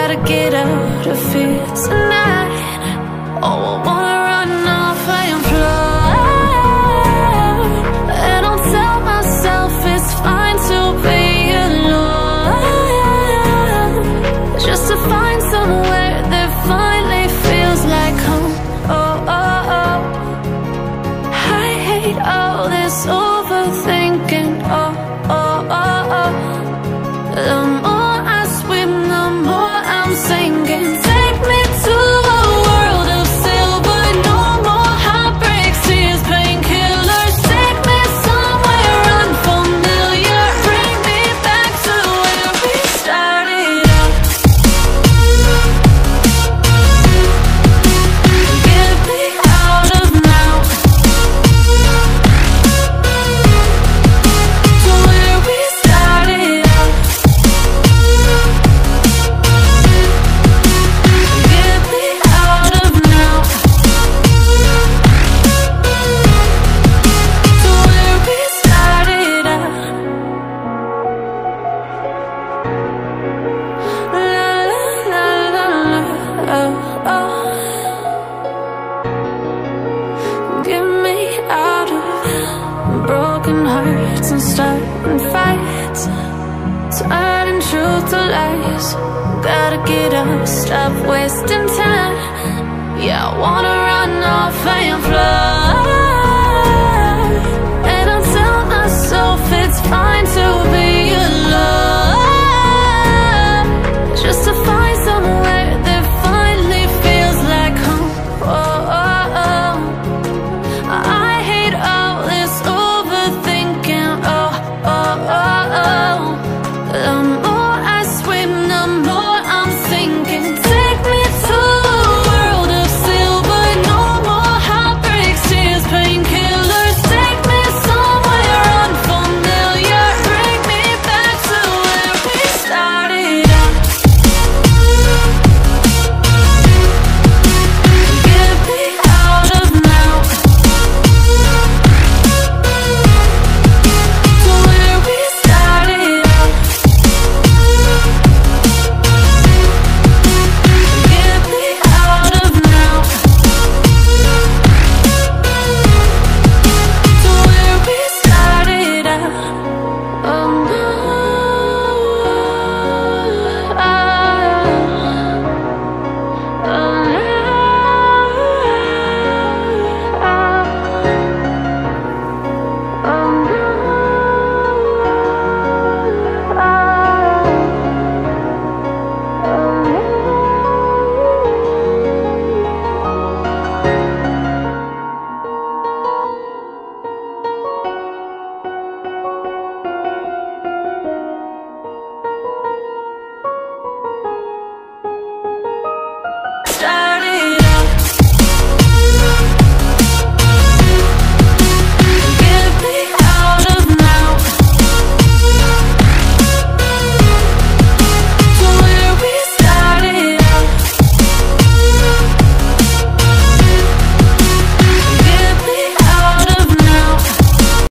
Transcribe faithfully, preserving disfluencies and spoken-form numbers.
gotta get out of here tonight. Oh, I wanna run off and fly, and I'll tell myself it's fine to be alone, just to find somewhere that finally feels like home. Oh, oh, oh. I hate all this overthinking. Oh, oh, oh, oh. The more I swim, the more I'm sinking. Take me to a world of silver, no more heartbreaks, tears, painkillers. Take me somewhere unfamiliar, bring me back to where we started out. Get me out of now, to where we started out. Get me out of now, to where we started out. La la la la la, oh, oh. Get me out of broken hearts and starting fights, turning truth to lies. Gotta get up, stop wasting time. Yeah, I wanna run off and fly, and I tell myself it's fine to be